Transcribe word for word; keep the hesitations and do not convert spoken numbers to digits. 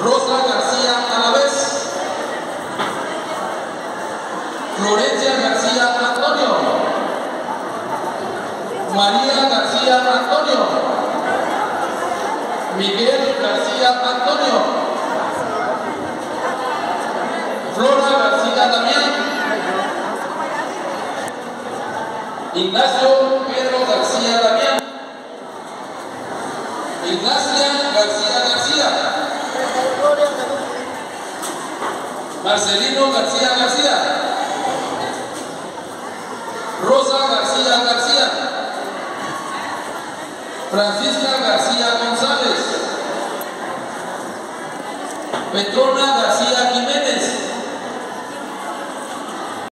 Rosa García Alavés, Florencia García Antonio, María García Antonio, Miguel García Antonio, Flora García Damián, Ignacio Pedro García Damián, Ignacia García García, Marcelino García García, Rosa García García, Francisca García González, Petrona García